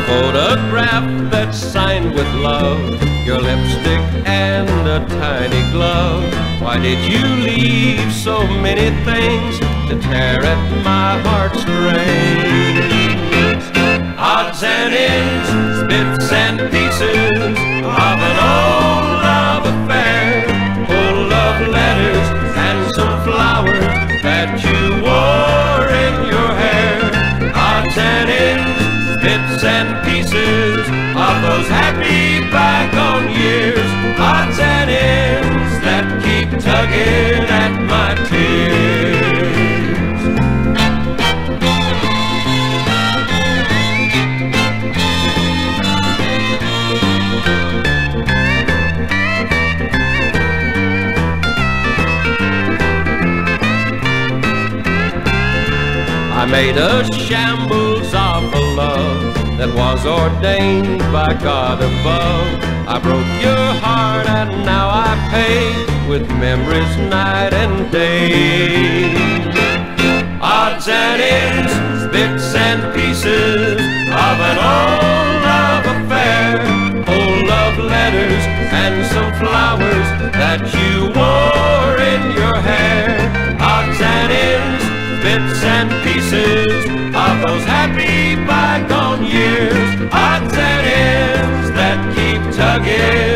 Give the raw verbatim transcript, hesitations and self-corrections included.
photograph that's signed with love, your lipstick and a tiny glove. Why did you leave so many things to tear at my heartstrings? Odds and ends, bits and pieces of an old love affair, full of letters and some flowers that you wore in your hair. Odds and ends, bits and pieces of those happy bygone years. Odds and ends that keep tugging at my tears. I made a shambles of a love that was ordained by God above. I broke your heart and now I pay with memories night and day. Odds and ends, bits and pieces of an old love affair, full of letters and some flowers that you wore in your hair. Odds and ends, bits and pieces of those happy bygone years. Odds and ends that keep tugging